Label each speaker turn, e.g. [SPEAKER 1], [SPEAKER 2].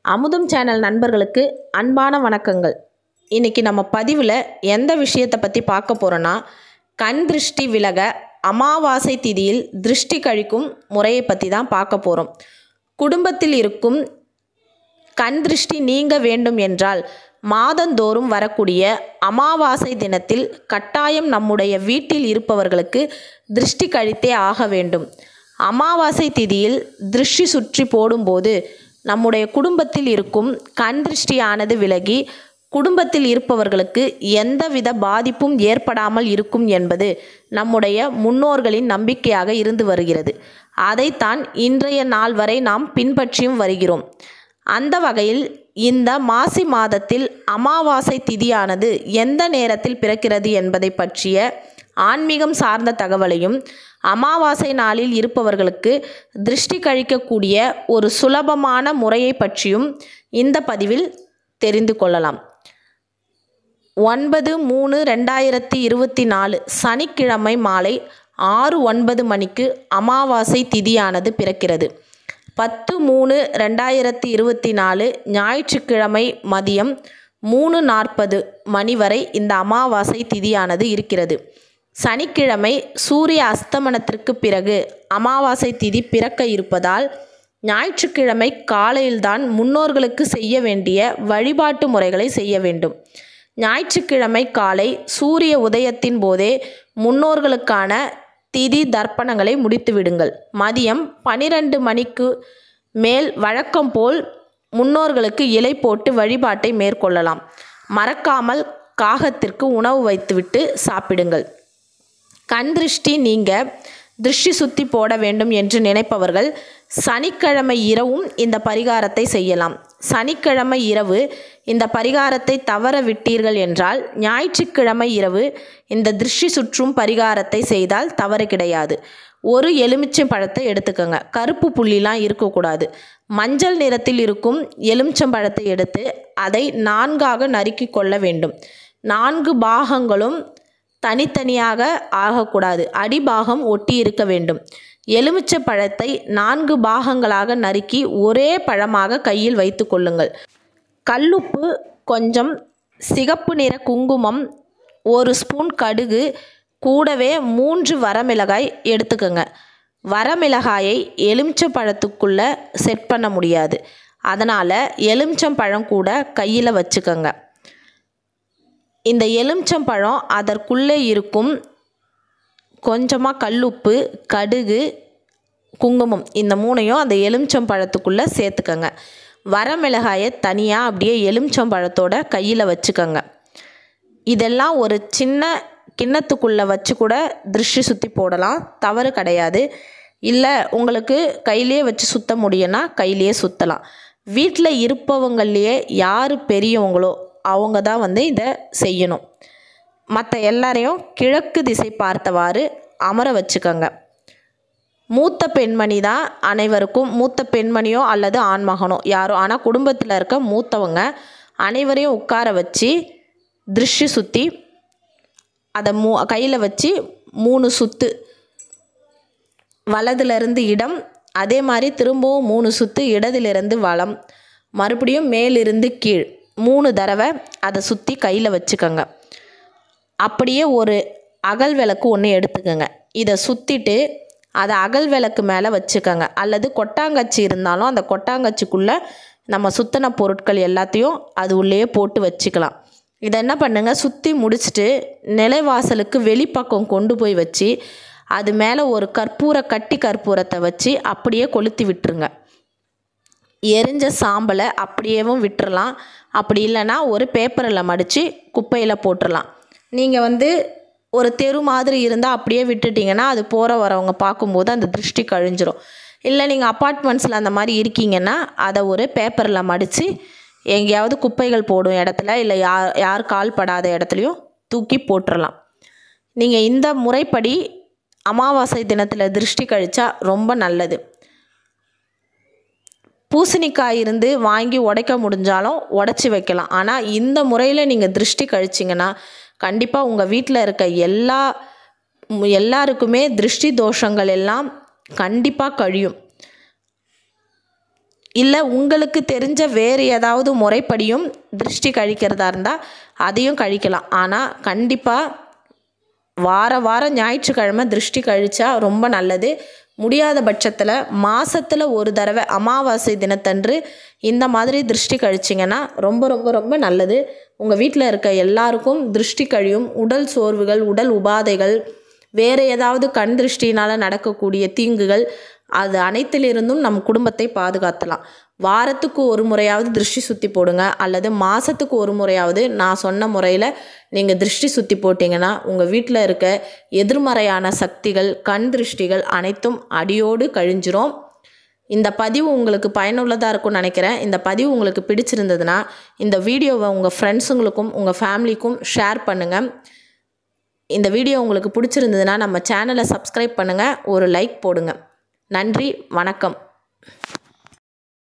[SPEAKER 1] அமுதம் சேனல் நண்பர்களுக்கு அன்பான வணக்கங்கள். இன்றைக்கி நம்ம பதிவில் எந்த விஷயத்தை பற்றி பார்க்க போகிறோன்னா, கண் திருஷ்டி விலக அமாவாசை திதியில் திருஷ்டி கழிக்கும் முறையை பற்றி தான் பார்க்க போகிறோம். குடும்பத்தில் இருக்கும் கண் திருஷ்டி நீங்க வேண்டும் என்றால் மாதந்தோறும் வரக்கூடிய அமாவாசை தினத்தில் கட்டாயம் நம்முடைய வீட்டில் இருப்பவர்களுக்கு திருஷ்டி கழித்தே ஆக வேண்டும். அமாவாசை திதியில் திருஷ்டி சுற்றி போடும்போது நம்முடைய குடும்பத்தில் இருக்கும் கண் திருஷ்டியானது விலகி குடும்பத்தில் இருப்பவர்களுக்கு எந்தவித பாதிப்பும் ஏற்படாமல் இருக்கும் என்பது நம்முடைய முன்னோர்களின் நம்பிக்கையாக இருந்து வருகிறது. அதைத்தான் இன்றைய நாள் வரை நாம் பின்பற்றியும் வருகிறோம். அந்த வகையில் இந்த மாசி மாதத்தில் அமாவாசை திதியானது எந்த நேரத்தில் பிறக்கிறது என்பதை பற்றிய ஆன்மீகம் சார்ந்த தகவலையும், அமாவாசை நாளில் இருப்பவர்களுக்கு திருஷ்டி கழிக்கக்கூடிய ஒரு சுலபமான முறையை பற்றியும் இந்த பதிவில் தெரிந்து கொள்ளலாம். 9/3/2024 சனிக்கிழமை மாலை 6:09 மணிக்கு அமாவாசை திதியானது பிறக்கிறது. 10/3/2024 ஞாயிற்றுக்கிழமை மதியம் 3:40 மணி வரை இந்த அமாவாசை திதியானது இருக்கிறது. சனிக்கிழமை சூரிய அஸ்தமனத்திற்கு பிறகு அமாவாசை திதி பிறக்க இருப்பதால் ஞாயிற்றுக்கிழமை காலையில்தான் முன்னோர்களுக்கு செய்ய வேண்டிய வழிபாட்டு முறைகளை செய்ய வேண்டும். ஞாயிற்றுக்கிழமை காலை சூரிய உதயத்தின் போதே முன்னோர்களுக்கான திதி தர்ப்பணங்களை முடித்து விடுங்கள். மதியம் 12 மணிக்கு மேல் வழக்கம் போல் முன்னோர்களுக்கு இலை போட்டு வழிபாட்டை மேற்கொள்ளலாம். மறக்காமல் காகத்திற்கு உணவு வைத்துவிட்டு சாப்பிடுங்கள். கண் திருஷ்டி நீங்க திருஷ்டி சுத்தி போட வேண்டும் என்று நினைப்பவர்கள் சனிக்கிழமை இரவும் இந்த பரிகாரத்தை செய்யலாம். சனிக்கிழமை இரவு இந்த பரிகாரத்தை தவற விட்டீர்கள் என்றால் ஞாயிற்றுக்கிழமை இரவு இந்த திருஷ்டி சுற்றும் பரிகாரத்தை செய்தால் தவறு கிடையாது. ஒரு எலுமிச்சம் பழத்தை எடுத்துக்கோங்க. கருப்பு புள்ளிலாம் இருக்கக்கூடாது. மஞ்சள் நிறத்தில் இருக்கும் எலுமிச்சம்பழத்தை எடுத்து அதை 4ஆக நறுக்கி கொள்ள வேண்டும். 4 பாகங்களும் தனித்தனியாக ஆகக்கூடாது. அடிபாகம் ஒட்டி இருக்க வேண்டும். எலுமிச்சை பழத்தை 4 பாகங்களாக நறுக்கி ஒரே பழமாக கையில் வைத்து கொள்ளுங்கள். கல்லுப்பு, கொஞ்சம் சிகப்பு நிற குங்குமம், 1 ஸ்பூன் கடுகு, கூடவே 3 வரமிளகாய் எடுத்துக்கோங்க. வரமிளகாயை எலுமிச்சம்பழத்துக்குள்ளே செட் பண்ண முடியாது. அதனால் எலுமிச்சம்பழம் கூட கையில் வச்சுக்கோங்க. இந்த எலுமிச்சம்பழம் அதற்குள்ளே இருக்கும் கொஞ்சமாக கல்லுப்பு, கடுகு, குங்குமம் இந்த 3ஐயும் அந்த எலுமிச்சம்பழத்துக்குள்ளே சேர்த்துக்கோங்க. வரமிளகாயை தனியாக அப்படியே எலுமிச்சம்பழத்தோட கையில் வச்சுக்கோங்க. இதெல்லாம் ஒரு சின்ன கிண்ணத்துக்குள்ளே வச்சு கூட திருஷ்டி சுற்றி போடலாம், தவறு கிடையாது. இல்லை உங்களுக்கு கையிலே வச்சு சுற்ற முடியும்னா கையிலேயே சுற்றலாம். வீட்டில் இருப்பவங்களையே யார் பெரியவங்களோ அவங்க தான் இதை செய்யணும். மற்ற எல்லாரையும் கிழக்கு திசை பார்த்தவாறு அமர வச்சுக்கோங்க. மூத்த பெண்மணி தான் அனைவருக்கும், மூத்த பெண்மணியோ அல்லது ஆண்மகனோ யாரோ, ஆனால் குடும்பத்தில் இருக்க மூத்தவங்க அனைவரையும் உட்கார வச்சு திருஷ்டி சுற்றி அதை கையில் வச்சு 3 சுற்று, வலதுலேருந்து இடம், அதே மாதிரி திரும்பவும் 3 சுற்று இடதுலேருந்து வலம், மறுபடியும் மேலிருந்து கீழ் 3 தடவை அதை சுற்றி கையில் வச்சுக்கோங்க. அப்படியே ஒரு அகல் விளக்கு ஒன்று எடுத்துக்கோங்க. இதை சுற்றிட்டு அதை அகல் விளக்கு மேலே வச்சுக்கோங்க. அல்லது கொட்டாங்கச்சி இருந்தாலும் அந்த கொட்டாங்கச்சிக்குள்ளே நம்ம சுத்தின பொருட்கள் எல்லாத்தையும் அது உள்ளே போட்டு வச்சுக்கலாம். இதை என்ன பண்ணுங்க, சுற்றி முடிச்சுட்டு நிலைவாசலுக்கு வெளிப்பக்கம் கொண்டு போய் வச்சு அது மேலே ஒரு கற்பூரத்தை வச்சு அப்படியே கொளுத்தி விட்டுருங்க. எரிஞ்ச சாம்பலை அப்படியேவும் விட்டுறலாம். அப்படி இல்லைன்னா ஒரு பேப்பரில் மடித்து குப்பையில் போட்டுடலாம். நீங்கள் ஒரு தெரு மாதிரி இருந்தால் அப்படியே விட்டுட்டிங்கன்னா அது போகிற வரவங்க பார்க்கும்போது அந்த திருஷ்டி கழிஞ்சிரும். இல்லை நீங்கள் அப்பார்ட்மெண்ட்ஸில் அந்த மாதிரி இருக்கீங்கன்னா அதை ஒரு பேப்பரில் மடித்து எங்கேயாவது குப்பைகள் போடும் இடத்துல, இல்லை யார் கால் படாத இடத்துலையும் தூக்கி போட்டுடலாம். நீங்கள் இந்த முறைப்படி அமாவாசை தினத்தில் திருஷ்டி கழிச்சா ரொம்ப நல்லது. பூசணிக்காய் இருந்து வாங்கி உடைக்க முடிஞ்சாலும் உடச்சி வைக்கலாம். ஆனால் இந்த முறையில் நீங்கள் திருஷ்டி கழிச்சிங்கன்னா கண்டிப்பாக உங்கள் வீட்டில் இருக்க எல்லாருக்குமே திருஷ்டி தோஷங்கள் எல்லாம் கண்டிப்பாக கழியும். இல்லை உங்களுக்கு தெரிஞ்ச வேறு ஏதாவது முறைப்படியும் திருஷ்டி கழிக்கிறதா இருந்தால் அதையும் கழிக்கலாம். ஆனால் கண்டிப்பாக வாரம் ஞாயிற்றுக்கிழமை திருஷ்டி கழிச்சா ரொம்ப நல்லது. முடியாத பட்சத்தில் மாதத்தில் ஒரு தடவை அமாவாசை தினத்தன்று இந்த மாதிரி திருஷ்டி கழிச்சிங்கன்னா ரொம்ப ரொம்ப ரொம்ப நல்லது. உங்கள் வீட்டில் இருக்க எல்லாருக்கும் திருஷ்டி கழியும். உடல் சோர்வுகள், உடல் உபாதைகள், வேறு ஏதாவது கண் திருஷ்டினால் நடக்கக்கூடிய தீங்குகள், அது அனைத்திலிருந்தும் நம் குடும்பத்தை பாதுகாத்தலாம். வாரத்துக்கு ஒரு முறையாவது திருஷ்டி சுற்றி போடுங்க, அல்லது மாதத்துக்கு ஒரு முறையாவது நான் சொன்ன முறையில் நீங்கள் திருஷ்டி சுற்றி போட்டிங்கன்னா உங்கள் வீட்டில் இருக்க எதிர்மறையான சக்திகள், கண் திருஷ்டிகள் அனைத்தும் அடியோடு கழிஞ்சிரும். இந்த பதிவு உங்களுக்கு பயனுள்ளதாக இருக்கும்னு நினைக்கிறேன். இந்த பதிவு உங்களுக்கு பிடிச்சிருந்ததுன்னா இந்த வீடியோவை உங்கள் ஃப்ரெண்ட்ஸுங்களுக்கும் உங்கள் ஃபேமிலிக்கும் ஷேர் பண்ணுங்கள். இந்த வீடியோ உங்களுக்கு பிடிச்சிருந்ததுன்னா நம்ம சேனலை சப்ஸ்கிரைப் பண்ணுங்கள், ஒரு லைக் போடுங்க. நன்றி, வணக்கம்.